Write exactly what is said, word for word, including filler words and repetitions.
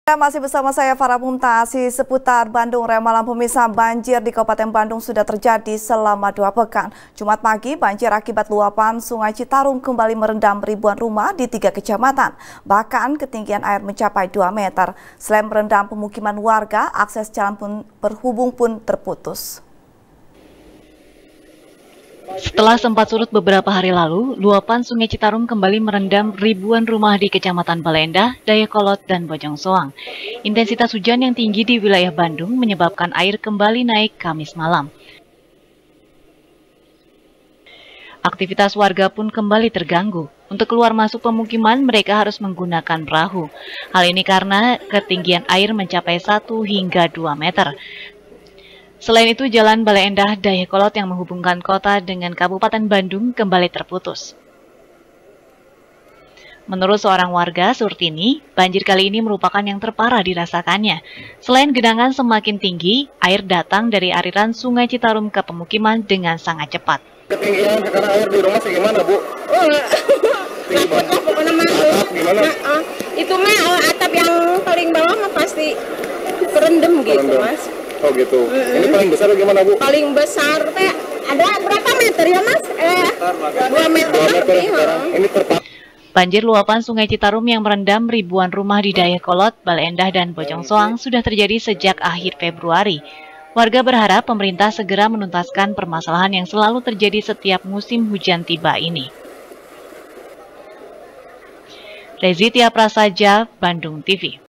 Masih bersama saya Farah Mumtaz. Seputar Bandung, ramalan pemirsa, banjir di Kabupaten Bandung sudah terjadi selama dua pekan. Jumat pagi, banjir akibat luapan Sungai Citarum kembali merendam ribuan rumah di tiga kecamatan. Bahkan ketinggian air mencapai dua meter. Selain merendam pemukiman warga, akses jalan pun berhubung pun terputus. Setelah sempat surut beberapa hari lalu, luapan Sungai Citarum kembali merendam ribuan rumah di Kecamatan Balendah, Dayakolot, dan Bojongsoang. Intensitas hujan yang tinggi di wilayah Bandung menyebabkan air kembali naik Kamis malam. Aktivitas warga pun kembali terganggu. Untuk keluar masuk pemukiman, mereka harus menggunakan perahu. Hal ini karena ketinggian air mencapai satu hingga dua meter. Selain itu, jalan Balendah Dayakolot yang menghubungkan kota dengan Kabupaten Bandung kembali terputus. Menurut seorang warga, Surtini, banjir kali ini merupakan yang terparah dirasakannya. Selain genangan semakin tinggi, air datang dari aliran Sungai Citarum ke pemukiman dengan sangat cepat. Ketinggian sekarang air di rumah segimana, Bu? Takutnya pokoknya masuk. Gimana? Nah, uh, itu mah atap yang paling bawah mah pasti kerendam gitu, Mas. Oh gitu. Mm-hmm. Ini paling besar gimana, Bu? Paling besar teh ada berapa meter ya, Mas? Eh, dua meter. Dua meter lebih, sekarang. huh? Ini terpat. Banjir luapan Sungai Citarum yang merendam ribuan rumah di Dayakolot, Balendah, dan Bojongsoang sudah terjadi sejak akhir Februari. Warga berharap pemerintah segera menuntaskan permasalahan yang selalu terjadi setiap musim hujan tiba ini. Rezitia Prasaja, Bandung T V.